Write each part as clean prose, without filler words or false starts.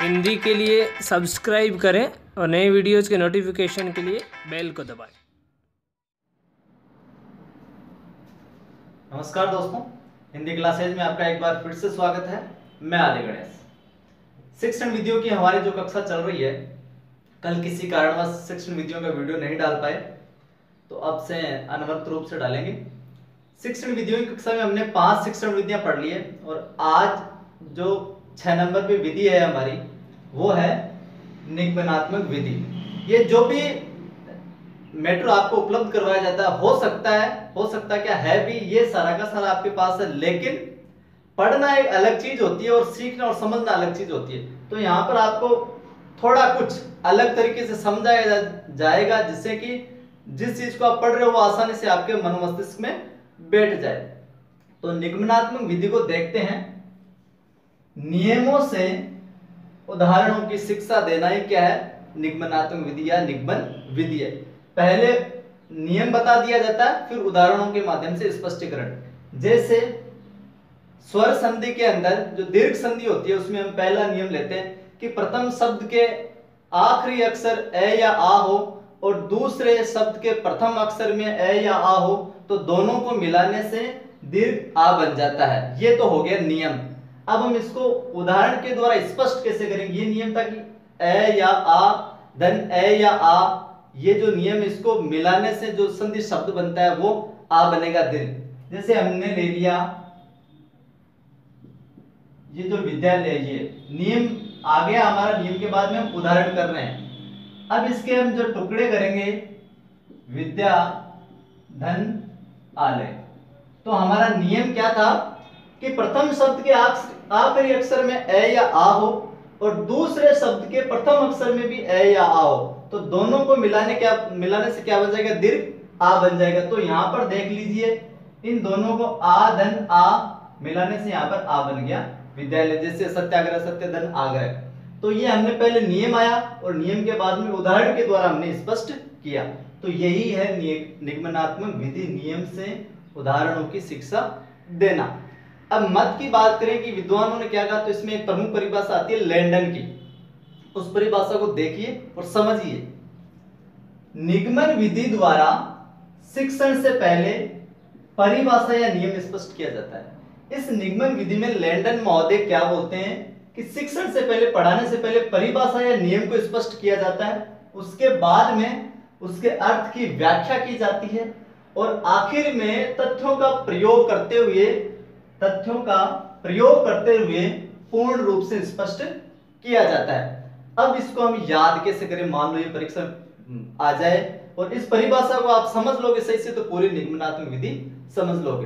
हिंदी के लिए सब्सक्राइब करें और नए वीडियोज़ के नोटिफिकेशन के लिए बेल को दबाएं। नमस्कार दोस्तों, हिंदी क्लासेज में आपका एक बार फिर से स्वागत है। मैं आदि गणेश। शिक्षण विधियों की हमारी जो कक्षा चल रही है, कल किसी कारणवश शिक्षण विधियों का वीडियो नहीं डाल पाए, तो अब से अनवरत रूप से डालेंगे। शिक्षण विधियों की कक्षा में हमने 5 शिक्षण विधियां पढ़ ली है और आज जो 6 नंबर पे विधि है हमारी, वो है निगमनात्मक विधि। ये जो भी मैटर आपको उपलब्ध करवाया जाता है, हो सकता क्या है भी ये सारा का सारा आपके पास है, लेकिन पढ़ना एक अलग चीज होती है और सीखना और समझना अलग चीज होती है। तो यहाँ पर आपको थोड़ा कुछ अलग तरीके से समझाया जाएगा, जिससे कि जिस चीज को आप पढ़ रहे हो वो आसानी से आपके मन मस्तिष्क में बैठ जाए। तो निगमनात्मक विधि को देखते हैं। नियमों से उदाहरणों की शिक्षा देना ही क्या है? निगमनात्मक विधि या निगमन विधि है। पहले नियम बता दिया जाता है, फिर उदाहरणों के माध्यम से स्पष्टीकरण। जैसे स्वर संधि के अंदर जो दीर्घ संधि होती है, उसमें हम पहला नियम लेते हैं कि प्रथम शब्द के आखिरी अक्षर ए या आ हो और दूसरे शब्द के प्रथम अक्षर में ए या आ हो, तो दोनों को मिलाने से दीर्घ आ बन जाता है। ये तो हो गया नियम। अब हम इसको उदाहरण के द्वारा स्पष्ट कैसे करेंगे? ये नियम था कि ए या आ धन ए या आ, ये जो नियम, इसको मिलाने से जो संधि शब्द बनता है वो आ बनेगा दीर्घ। जैसे हमने ले लिया ये जो विद्यालय, ये नियम आ गया हमारा। नियम के बाद में हम उदाहरण कर रहे हैं। अब इसके हम जो टुकड़े करेंगे, विद्या धन आलय, तो हमारा नियम क्या था कि प्रथम शब्द के आखिरी अक्षर में ए या आ हो और दूसरे शब्द के प्रथम अक्षर में भी ए या आ हो, तो दोनों को मिलाने से क्या बन जाएगा? दीर्घ आ बन जाएगा। तो यहां पर देख लीजिए, इन दोनों को आ धन आ मिलाने से यहां पर आ बन गया विद्यालय। जैसे सत्याग्रह सत्य धन आग्रह। तो ये हमने पहले नियम आया और नियम के बाद में उदाहरण के द्वारा हमने स्पष्ट किया। तो यही है निगमनात्मक विधि, नियम से उदाहरणों की शिक्षा देना। अब मत की बात करें कि विद्वानों ने क्या कहा, तो इसमें एक प्रमुख परिभाषा आती है लैंडन की। उस परिभाषा को देखिए और समझिए। निगमन विधि द्वारा शिक्षण से पहले परिभाषा या नियम स्पष्ट किया जाता है। इस निगमन विधि में लैंडन महोदय क्या बोलते हैं कि शिक्षण से पहले, पढ़ाने से पहले परिभाषा या नियम को स्पष्ट किया जाता है, उसके बाद में उसके अर्थ की व्याख्या की जाती है और आखिर में तथ्यों का प्रयोग करते हुए पूर्ण रूप से स्पष्ट किया जाता है। अब इसको हम याद कैसे करें? मान लो ये परीक्षा आ जाए और इस परिभाषा को आप समझ लोगे सही से, तो पूरी निगमनात्मक विधि समझ लोगे।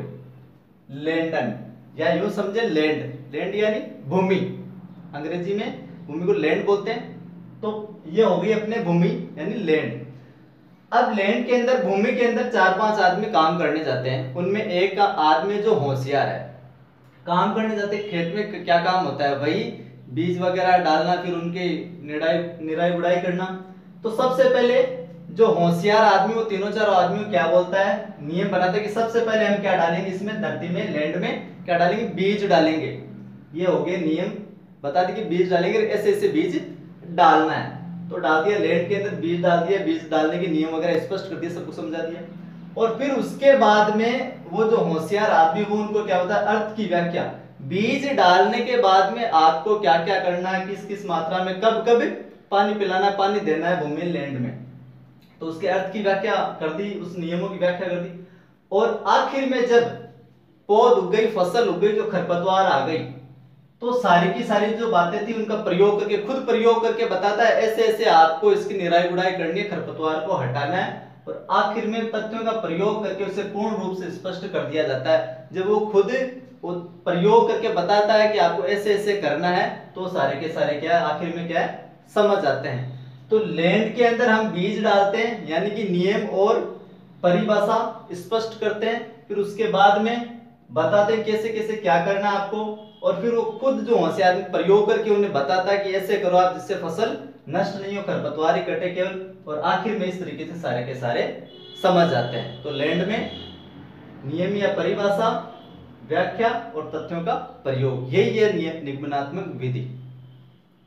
लैंडन, या यूं समझे लैंड यानी भूमि। अंग्रेजी में भूमि को लैंड बोलते हैं। तो ये हो गई अपने भूमि यानी लैंड। अब लैंड के अंदर, भूमि के अंदर 4-5 आदमी काम करने जाते हैं। उनमें एक आदमी जो होशियार है, काम करने जाते हैं। खेत में क्या काम होता है? वही बीज वगैरह डालना, फिर उनकी निराई गुड़ाई करना। तो सबसे पहले जो होशियार आदमी, वो तीनों चारों आदमी क्या बोलता है? नियम बनाता है कि सबसे पहले हम क्या डालेंगे इसमें, धरती में, लैंड में क्या डालेंगे? बीज डालेंगे। ये हो गए नियम, बता दें कि बीज डालेंगे, ऐसे ऐसे बीज डालना है। तो डाल दिया, लैंड के अंदर बीज डाल दिया, बीज डालने के नियम वगैरह स्पष्ट कर दिया, सबको समझा दिया। और फिर उसके बाद में वो जो होशियार आदमी, वो उनको क्या होता है? अर्थ की व्याख्या। बीज डालने के बाद में आपको क्या क्या करना है, किस किस मात्रा में, कब कब पानी पिलाना, पानी देना है भूमि लैंड में, तो उसके अर्थ की व्याख्या कर दी, उस नियमों की व्याख्या कर दी। और आखिर में जब पौध उग गई, फसल उग गई, जो खरपतवार आ गई, तो सारी की सारी जो बातें थी उनका प्रयोग करके, खुद प्रयोग करके बताता है ऐसे ऐसे आपको इसकी निराई गुड़ाई करनी है, खरपतवार को हटाना है। और आखिर में तथ्यों का प्रयोग करके उसे पूर्ण रूप से स्पष्ट कर दिया जाता है। जब वो खुद प्रयोग करके बताता है कि आपको ऐसे ऐसे करना है, तो सारे के सारे क्या आखिर में क्या है? समझ आते हैं। तो लैंड के अंदर हम बीज डालते हैं, यानी कि नियम और परिभाषा स्पष्ट करते हैं, फिर उसके बाद में बताते हैं कैसे कैसे क्या करना है आपको, और फिर वो खुद जो होशियार प्रयोग करके उन्हें बताता है कि ऐसे करो आप, जिससे फसल नष्ट नहीं हो, खरपतवार ही कटे केवल। और आखिर में इस तरीके से सारे के सारे समझ आते हैं। तो लैंड में नियम या परिभाषा, व्याख्या और तथ्यों का प्रयोग, यही है निगमनात्मक विधि।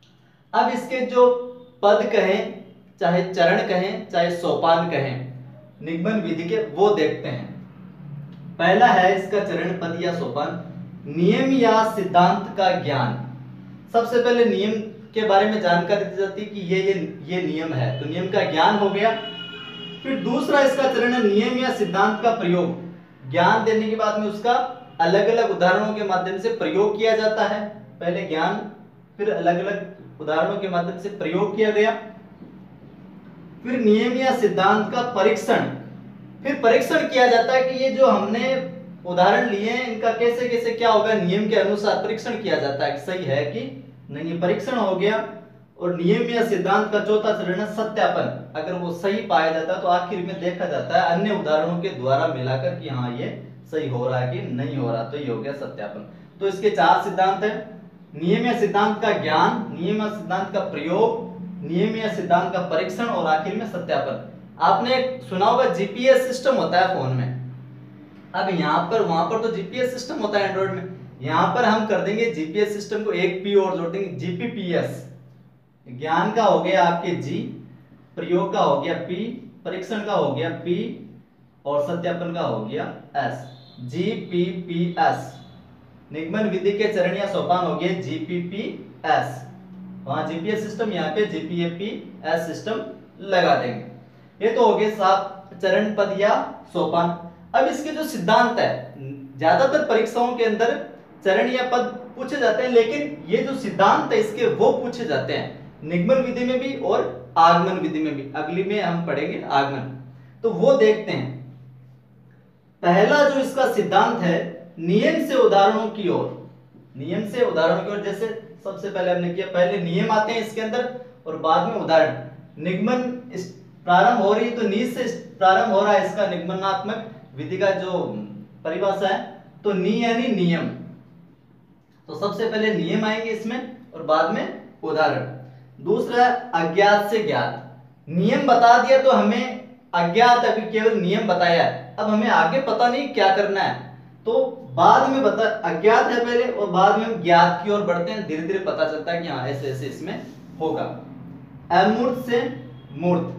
अब इसके जो पद कहें, चाहे चरण कहें, चाहे सोपान कहें निगमन विधि के, वो देखते हैं। पहला है इसका चरण, पद या सोपान, नियम या सिद्धांत का ज्ञान। सबसे पहले नियम के बारे में जानकारी दी जाती है कि ये नियम है, तो नियम का ज्ञान हो गया। फिर दूसरा इसका चरण है नियम या सिद्धांत का प्रयोग। ज्ञान देने के बाद में उसका अलग अलग उदाहरणों के माध्यम से प्रयोग किया जाता है। पहले ज्ञान, फिर अलग अलग उदाहरणों के माध्यम से प्रयोग किया गया। फिर नियम या सिद्धांत का परीक्षण, फिर परीक्षण किया जाता है कि ये जो हमने उदाहरण लिए हैं इनका कैसे कैसे क्या होगा, नियम के अनुसार परीक्षण किया जाता है कि सही है कि नहीं। परीक्षण हो गया। और नियम या सिद्धांत का चौथा चरण है सत्यापन। अगर वो सही पाया जाता है तो आखिर में देखा जाता है अन्य उदाहरणों के द्वारा मिलाकर कि हाँ ये सही हो रहा है कि नहीं हो रहा, तो ये हो गया सत्यापन। तो इसके 4 सिद्धांत है, नियम या सिद्धांत का ज्ञान, नियम या सिद्धांत का प्रयोग, नियम या सिद्धांत का परीक्षण और आखिर में सत्यापन। आपने सुना होगा जीपीएस सिस्टम होता है फोन में। अब यहाँ पर, वहां पर तो जीपीएस सिस्टम होता है एंड्रॉइड में, यहाँ पर हम कर देंगे जीपीएस सिस्टम को एक पी और जोड़ देंगे, जीपीपीएस। ज्ञान का हो गया आपके जी, प्रयोग का हो गया पी, परीक्षण का हो गया पी और सत्यापन का हो गया एस, जीपीपीएस। निगमन विधि के चरण या सोपान हो गए जीपीपीएस। वहां जीपीएस सिस्टम, यहाँ पे जीपीएपीएस सिस्टम लगा देंगे। ये तो हो गए 7 चरण, पद या सोपान। अब इसके जो सिद्धांत है, ज्यादातर परीक्षाओं के अंदर चरण या पद पूछे जाते हैं, लेकिन ये जो सिद्धांत है इसके वो पूछे जाते हैं निगमन विधि में भी और आगमन विधि में भी। अगली में हम पढ़ेंगे आगमन, तो वो देखते हैं। पहला जो इसका सिद्धांत है, नियम से उदाहरणों की ओर। नियम से उदाहरणों की ओर, जैसे सबसे पहले हमने किया, पहले नियम आते हैं इसके अंदर और बाद में उदाहरण। निगमन प्रारंभ हो रही है तो नी से प्रारंभ हो रहा है इसका निगमनात्मक विधि का जो परिभाषा है, तो नी यानी नियम। तो सबसे पहले नियम आएंगे इसमें और बाद में उदाहरण। दूसरा अज्ञात से ज्ञात। नियम बता दिया तो हमें अज्ञात, अभी केवल नियम बताया, अब हमें आगे पता नहीं क्या करना है, तो बाद में बता, अज्ञात है पहले और बाद में हम ज्ञात की ओर बढ़ते हैं, धीरे धीरे पता चलता है कि हाँ ऐसे ऐसे इसमें होगा। अमूर्त से मूर्त।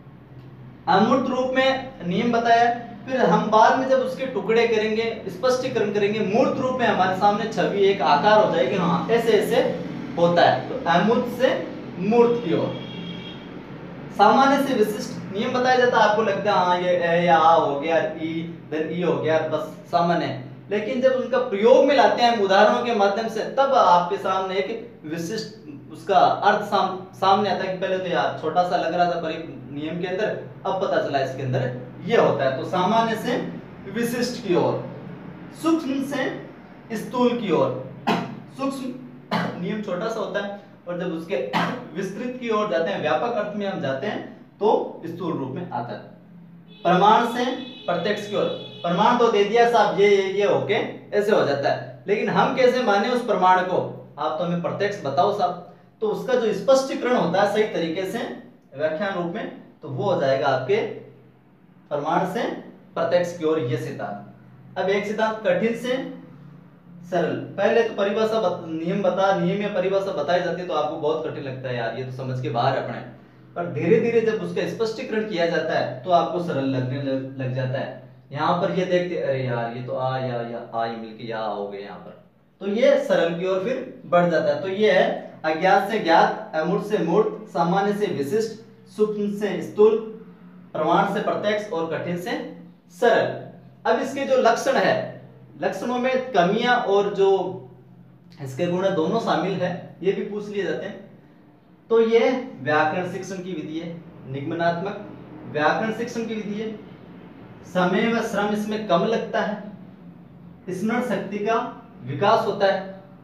अमूर्त रूप में नियम बताया, फिर हम बाद में जब उसके टुकड़े करेंगे, स्पष्टीकरण करेंगे, मूर्त रूप में हमारे सामने छवि, एक आकार हो जाएगी, हाँ ऐसे ऐसे होता है। तो अमूर्त से मूर्त की ओर। सामान्य से विशिष्ट नियम बताया जाता है, आपको लगता है हाँ ये ए या आ हो गया, ई देन ई हो गया, बस सामान्य। लेकिन जब उनका प्रयोग में लाते हैं उदाहरणों के माध्यम से, तब आपके सामने एक विशिष्ट उसका अर्थ सामने आता है कि पहले तो यार छोटा सा लग रहा था पर नियम के अंदर, अब पता चला इसके अंदर ये होता है। तो सामान्य से विशिष्ट की ओर, सूक्ष्म से स्थूल की ओर। सूक्ष्म नियम छोटा सा होता है और जब उसके विस्तृत की ओर जाते हैं, व्यापक अर्थ में हम जाते हैं, तो स्थूल रूप में आता है। प्रमाण से प्रत्यक्ष की ओर। प्रमाण तो दे दिया साहब ये होके ऐसे हो जाता है, लेकिन हम कैसे माने उस प्रमाण को, आप तो हमें प्रत्यक्ष बताओ साहब। तो उसका जो स्पष्टीकरण होता है सही तरीके से व्याख्यान रूप में, तो वो हो जाएगा आपके प्रमाण से प्रत्यक्ष की ओर, ये सिद्धांत। अब एक सिद्धांत कठिन से सरल। पहले तो परिभाषा नियम या परिभाषा बताई जाती है तो आपको बहुत कठिन लगता है, यार ये तो समझ के बाहर अपने, पर धीरे धीरे जब उसका स्पष्टीकरण किया जाता है तो आपको सरल लगने लग जाता है। यहाँ पर ये देखते, अरे यार ये तो आ या मिलके या हो गए यहाँ पर, तो ये सरल की ओर फिर बढ़ जाता है। तो ये है अज्ञात से ज्ञात, अमूर्त से मूर्त, सामान्य से विशिष्ट, सूक्ष्म से स्थूल, प्रमाण से प्रत्यक्ष और कठिन से सरल। अब इसके जो लक्षण है, लक्षणों में कमियां और जो इसके गुण है दोनों शामिल है, ये भी पूछ लिए जाते हैं। तो ये व्याकरण शिक्षण की विधि है, निगमनात्मक व्याकरण शिक्षण की विधि है। समय व श्रम इसमें कम लगता है, स्मरण शक्ति का विकास होता है,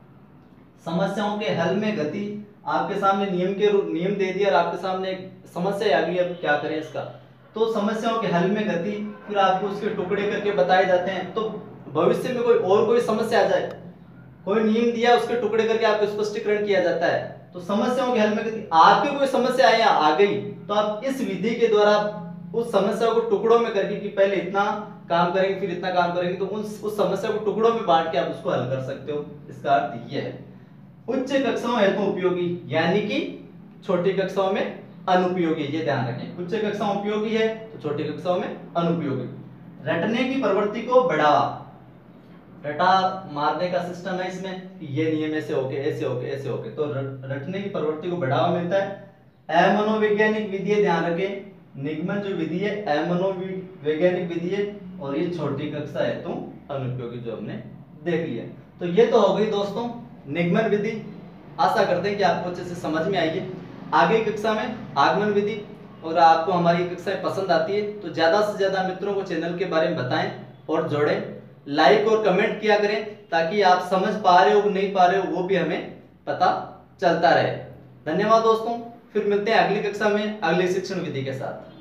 समस्याओं के हल में गति। आपके सामने नियम दे दिया और आपके सामने एक समस्या आ गई, अब क्या करें इसका, तो समस्याओं के हल में गति, फिर आपको उसके टुकड़े करके बताए जाते हैं। तो भविष्य में कोई समस्या आ जाए, कोई नियम दिया उसके टुकड़े करके आपको स्पष्टीकरण किया जाता है, तो समस्याओं के हल में गति। आपकी कोई समस्या आ गई तो आप इस विधि के द्वारा उस समस्या को टुकड़ों में करके, कि पहले इतना काम करेंगे फिर इतना काम करेंगे, तो उस समस्या को टुकड़ों में बांट के आप उसको हल कर सकते हो। इसका अर्थ ये है। उच्च कक्षाओं हेतु उपयोगी यानी कि छोटी कक्षाओं में अनुपयोगी, ये ध्यान रखें। उच्च कक्षाओं उपयोगी है तो छोटी कक्षाओं में अनुपयोगी। रटने की प्रवृत्ति को बढ़ावा, रटा मारने का सिस्टम है इसमें कि ये नियम ऐसे होके ऐसे होके ऐसे होके, तो रटने की प्रवृत्ति को बढ़ावा मिलता है। अमनोवैज्ञानिक विधि, ध्यान रखें निगमन जो विधि है अमनोवैज्ञानिक विधि है, और ये छोटी कक्षा है तो अनुपयोगी, जो हमने देख लिया। तो ये तो हो गई दोस्तों निगमन विधि। आशा करते हैं कि आपको अच्छे से समझ में आई है। आगे की कक्षा में आगमन विधि, और आपको हमारी कक्षाएं पसंद आती है तो ज्यादा से ज्यादा मित्रों को चैनल के बारे में बताएं और जोड़ें, लाइक और कमेंट किया करें ताकि आप समझ पा रहे हो नहीं पा रहे हो वो भी हमें पता चलता रहे। धन्यवाद दोस्तों, फिर मिलते हैं अगली कक्षा में अगली शिक्षण विधि के साथ।